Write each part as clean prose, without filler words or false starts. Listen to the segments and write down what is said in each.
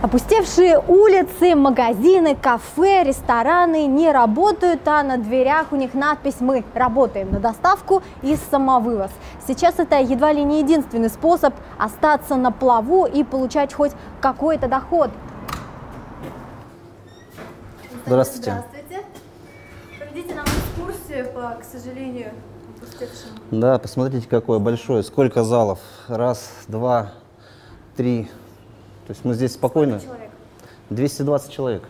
Опустевшие улицы, магазины, кафе, рестораны не работают, а на дверях у них надпись «Мы работаем на доставку и самовывоз». Сейчас это едва ли не единственный способ остаться на плаву и получать хоть какой-то доход. Здравствуйте. Здравствуйте. Проведите нам экскурсию по, к сожалению, опустевшим. Да, посмотрите, какое большое, сколько залов. Раз, два, три. То есть мы здесь спокойно. 220 человек.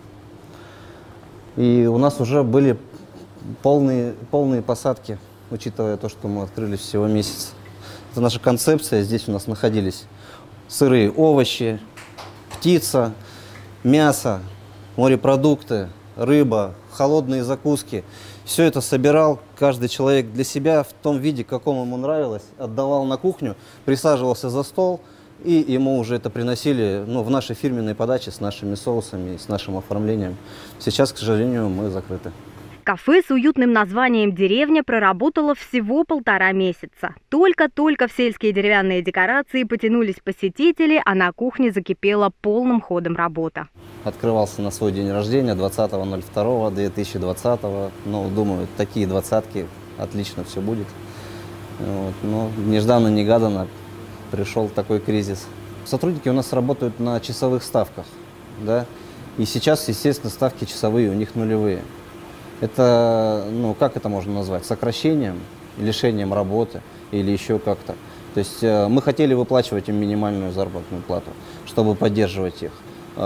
И у нас уже были полные посадки, учитывая то, что мы открылись всего месяц. Это наша концепция. Здесь у нас находились сырые овощи, птица, мясо, морепродукты, рыба, холодные закуски. Все это собирал каждый человек для себя в том виде, каком ему нравилось, отдавал на кухню, присаживался за стол, и ему уже это приносили в нашей фирменной подаче с нашими соусами, с нашим оформлением. Сейчас, к сожалению, мы закрыты. Кафе с уютным названием «Деревня» проработало всего 1,5 месяца. Только-только в сельские деревянные декорации потянулись посетители, а на кухне закипела полным ходом работа. Открывался на свой день рождения 20.02.2020. Думаю, такие двадцатки, отлично все будет. Но нежданно-негаданно пришел такой кризис. Сотрудники у нас работают на часовых ставках, да, и сейчас, естественно, ставки часовые у них нулевые. Это, как это можно назвать, сокращением, лишением работы или еще как-то. То есть мы хотели выплачивать им минимальную заработную плату, чтобы поддерживать их.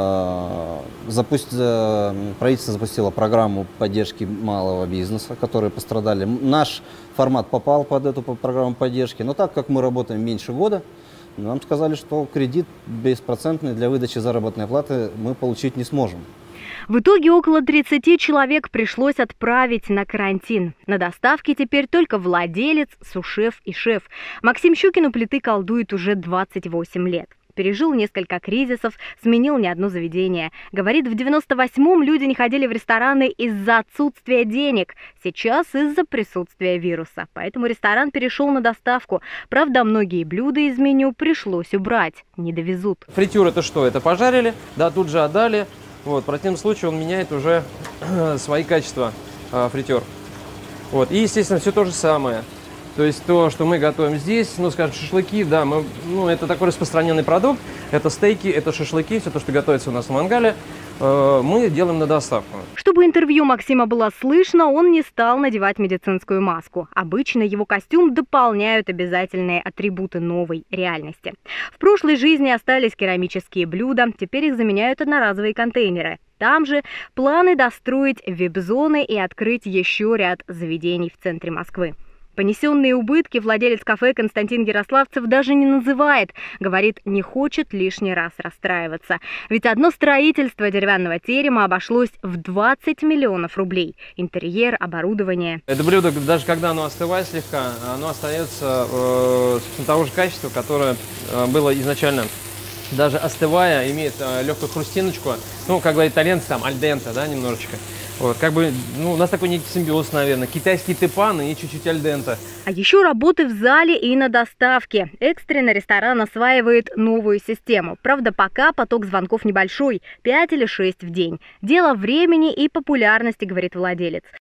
Правительство запустило программу поддержки малого бизнеса, которые пострадали. Наш формат попал под эту программу поддержки, но так как мы работаем меньше года, нам сказали, что кредит беспроцентный для выдачи заработной платы мы получить не сможем. В итоге около 30 человек пришлось отправить на карантин. На доставке теперь только владелец, сушеф и шеф. Максим Щукин у плиты колдует уже 28 лет. Пережил несколько кризисов, сменил не одно заведение. Говорит, в 98-м люди не ходили в рестораны из-за отсутствия денег. Сейчас из-за присутствия вируса. Поэтому ресторан перешел на доставку. Правда, многие блюда из меню пришлось убрать. Не довезут. Фритюр это что? Это пожарили, да, тут же отдали. В противном случае он меняет уже свои качества, фритюр. И, естественно, все то же самое. То есть то, что мы готовим здесь, скажем, шашлыки, да, это такой распространенный продукт. Это стейки, это шашлыки, все то, что готовится у нас в мангале, мы делаем на доставку. Чтобы интервью Максима было слышно, он не стал надевать медицинскую маску. Обычно его костюм дополняют обязательные атрибуты новой реальности. В прошлой жизни остались керамические блюда, теперь их заменяют одноразовые контейнеры. Там же планы достроить вип-зоны и открыть еще ряд заведений в центре Москвы. Понесенные убытки владелец кафе Константин Ярославцев даже не называет. Говорит, не хочет лишний раз расстраиваться. Ведь одно строительство деревянного терема обошлось в 20 миллионов рублей. Интерьер, оборудование. Это блюдо, даже когда оно остывает слегка, оно остается того же качества, которое было изначально. Даже остывая, имеет легкую хрустиночку. Как говорят итальянцы, там, аль денте, да, немножечко. У нас такой некий симбиоз, наверное. Китайский тепан и чуть-чуть аль денте. А еще работы в зале и на доставке. Экстренно ресторан осваивает новую систему. Правда, пока поток звонков небольшой – 5 или 6 в день. Дело времени и популярности, говорит владелец.